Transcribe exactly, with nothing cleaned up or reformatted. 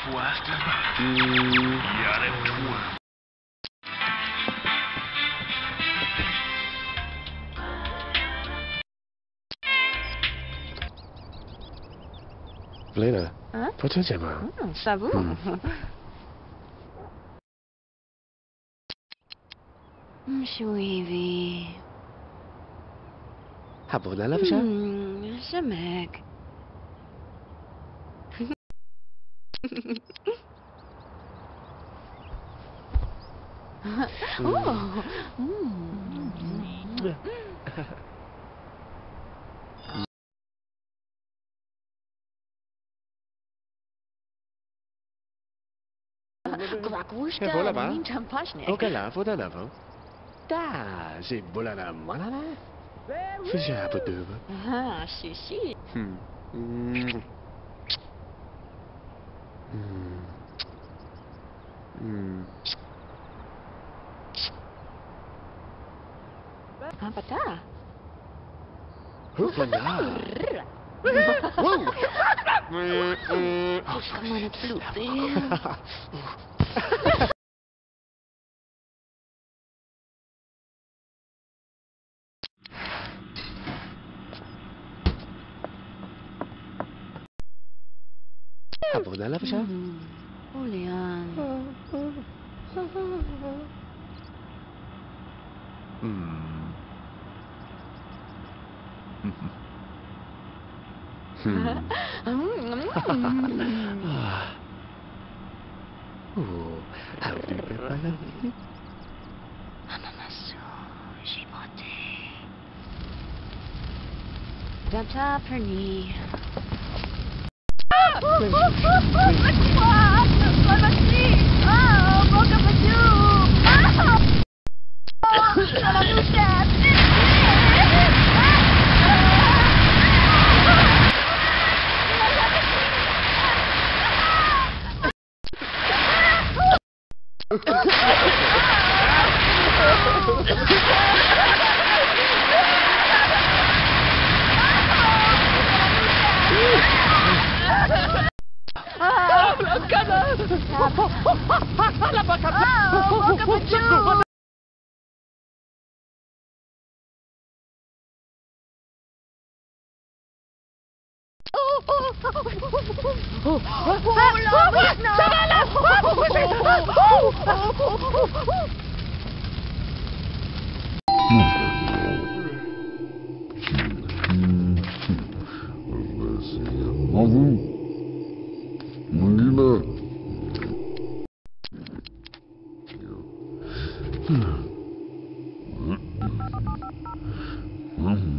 Mm. Lena, Hein? poczekaj ma. Hmm, ça va. Hmm. Monsieur Evie. Habona la wsia? Hmm, Jamek. Oh. Mm. Gwagwushka, E voilà, va. min champagne. Ok, là, faut d'en avant. Da, c'est bolana malana. Fais un peu de. Ah, si, si. Hmm. Hmm. Hmm. Ah, pata. Hoppla! Wow! Pushka man het bloed. Habona la wsia? Julian. Hmm. Hmm. Ah. Oh, how do you prepare that? Ananasu, gibote. Data perni. Mm-hmm.